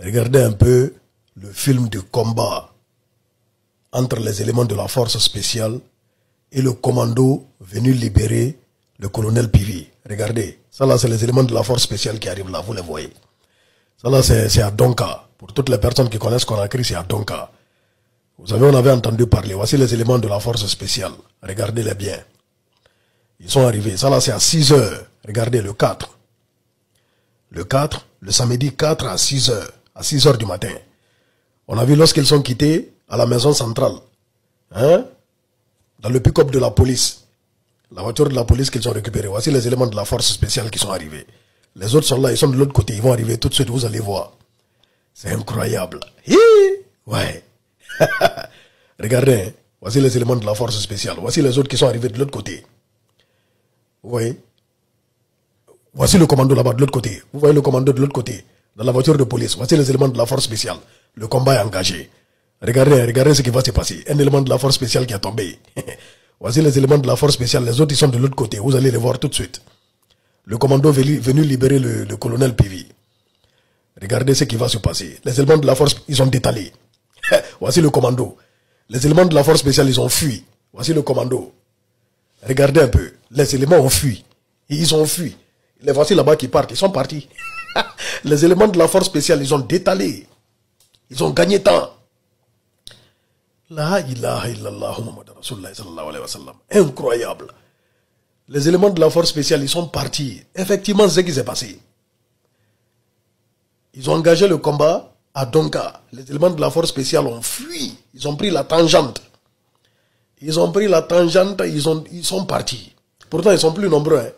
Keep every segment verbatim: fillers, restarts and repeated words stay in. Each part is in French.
regardez un peu le film de combat entre les éléments de la force spéciale et le commando venu libérer le colonel Pivi. Regardez, ça là c'est les éléments de la force spéciale qui arrivent là, vous les voyez. Ça là c'est à Donka. Pour toutes les personnes qui connaissent Conakry, c'est à Donka. Vous savez, on avait entendu parler. Voici les éléments de la force spéciale. Regardez-les bien. Ils sont arrivés. Ça là c'est à six heures. Regardez le quatre. Le quatre, le samedi quatre à six heures. À six heures du matin. On a vu lorsqu'ils sont quittés à la maison centrale. Hein? Dans le pick-up de la police. La voiture de la police qu'ils ont récupérée. Voici les éléments de la force spéciale qui sont arrivés. Les autres sont là, ils sont de l'autre côté. Ils vont arriver tout de suite, vous allez voir. C'est incroyable. Hi! Ouais. Regardez, hein. Voici les éléments de la force spéciale. Voici les autres qui sont arrivés de l'autre côté. Vous voyez? Voici le commando là-bas de l'autre côté. Vous voyez le commando de l'autre côté. Dans la voiture de police. Voici les éléments de la force spéciale. Le combat est engagé. Regardez, regardez ce qui va se passer. Un élément de la force spéciale qui a tombé. Voici les éléments de la force spéciale. Les autres, ils sont de l'autre côté. Vous allez les voir tout de suite. Le commando venu, venu libérer le, le colonel Pivi. Regardez ce qui va se passer. Les éléments de la force, ils ont détalé. Voici le commando. Les éléments de la force spéciale, ils ont fui. Voici le commando. Regardez un peu. Les éléments ont fui. Ils ont fui. Les voici là-bas qui partent. Ils sont partis. Les éléments de la force spéciale, ils ont détalé. Ils ont gagné temps. La ilaha illallah Muhammad Rasulullah sallallahu alayhi wa sallam. Incroyable. Les éléments de la force spéciale, ils sont partis. Effectivement, c'est ce qui s'est passé. Ils ont engagé le combat à Donka. Les éléments de la force spéciale ont fui. Ils ont pris la tangente. Ils ont pris la tangente, ils, ont, ils sont partis. Pourtant, ils sont plus nombreux. Hein.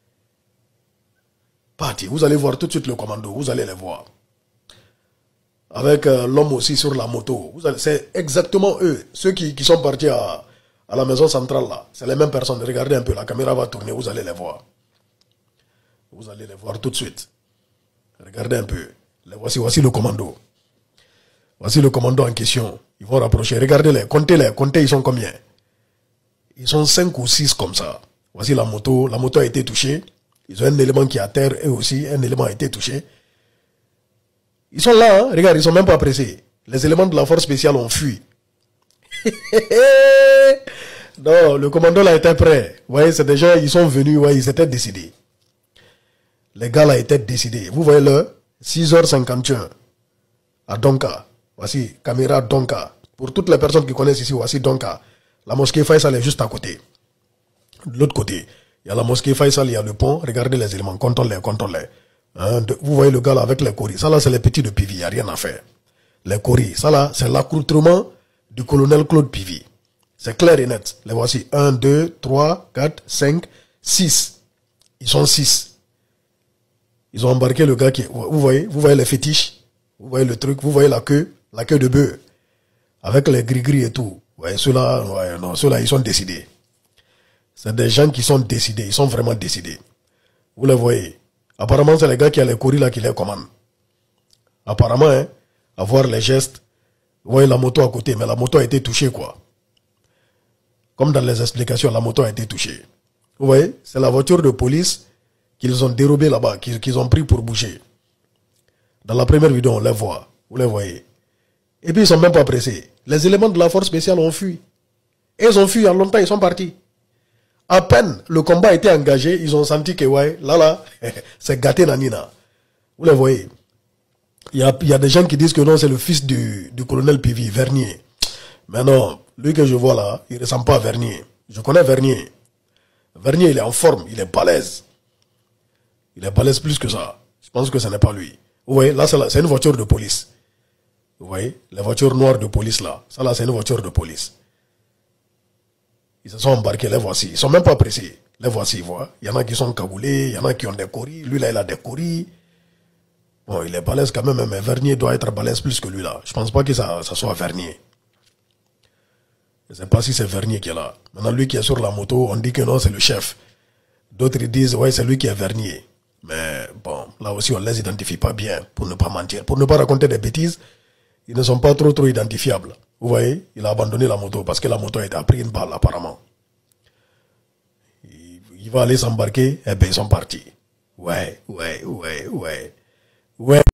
Partis. Vous allez voir tout de suite le commando. Vous allez les voir. Avec euh, l'homme aussi sur la moto. C'est exactement eux. Ceux qui, qui sont partis à, à la maison centrale là. C'est les mêmes personnes. Regardez un peu. La caméra va tourner. Vous allez les voir. Vous allez les voir tout de suite. Regardez un peu. Les voici, voici le commando. Voici le commando en question. Ils vont rapprocher. Regardez-les. Comptez-les. Comptez, ils sont combien? Ils sont cinq ou six comme ça. Voici la moto. La moto a été touchée. Ils ont un élément qui est à terre. Eux aussi, un élément a été touché. Ils sont là. Hein? Regarde, ils ne sont même pas pressés. Les éléments de la force spéciale ont fui. Non, le commando là était prêt. Vous voyez, c'est déjà, ils sont venus. Ouais, ils étaient décidés. Les gars là étaient décidés. Vous voyez le six heures cinquante et un à Donka. Voici, caméra Donka. Pour toutes les personnes qui connaissent ici, voici Donka. La mosquée Faisal est juste à côté. De l'autre côté, il y a la mosquée Faisal, il y a le pont. Regardez les éléments, contrôlez, contrôlez. Hein, vous voyez le gars là avec les coris. Ça là, c'est les petits de Pivi, il n'y a rien à faire. Les coris, ça là, c'est l'accoutrement du colonel Claude Pivi. C'est clair et net. Les voici. un, deux, trois, quatre, cinq, six. Ils sont six. Ils ont embarqué le gars qui... Vous voyez, vous voyez les fétiches. Vous voyez le truc. Vous voyez la queue. La queue de bœuf. Avec les gris-gris et tout. Vous voyez, ceux-là, ouais, non, ceux-là, ils sont décidés. C'est des gens qui sont décidés. Ils sont vraiment décidés. Vous les voyez. Apparemment, c'est les gars qui ont les courris là qui les commandent. Apparemment, hein, à voir les gestes. Vous voyez la moto à côté. Mais la moto a été touchée, quoi. Comme dans les explications, la moto a été touchée. Vous voyez, c'est la voiture de police qu'ils ont dérobée là-bas, qu'ils qu'ils ont pris pour bouger. Dans la première vidéo, on les voit. Vous les voyez. Et puis, ils ne sont même pas pressés. Les éléments de la force spéciale ont fui. Et ils ont fui il y a longtemps, ils sont partis. À peine le combat a été engagé, ils ont senti que, ouais, là, là, c'est gâté Nanina. Vous les voyez. Il y a, il y a des gens qui disent que non, c'est le fils du, du colonel Pivi, Vernier. Mais non, lui que je vois là, il ne ressemble pas à Vernier. Je connais Vernier. Vernier, il est en forme, il est balèze. Il est balèze plus que ça. Je pense que ce n'est pas lui. Vous voyez, là, c'est une voiture de police. Vous voyez, les voitures noires de police là. Ça là, c'est une voiture de police. Ils se sont embarqués, les voici. Ils ne sont même pas pressés. Les voici, vous voyez. Il y en a qui sont cagoulés, il y en a qui ont des coris. Lui là, il a des coris. Bon, il est balèze quand même, mais Vernier doit être balèze plus que lui là. Je ne pense pas que ça, ça soit Vernier. Je ne sais pas si c'est Vernier qui est là. Maintenant, lui qui est sur la moto, on dit que non, c'est le chef. D'autres disent, ouais, c'est lui qui est Vernier. Mais bon, là aussi, on ne les identifie pas bien, pour ne pas mentir. Pour ne pas raconter des bêtises, ils ne sont pas trop, trop identifiables. Vous voyez, il a abandonné la moto parce que la moto a été pris une balle, apparemment. Il, il va aller s'embarquer, et bien, ils sont partis. Ouais, ouais, ouais, ouais. Ouais.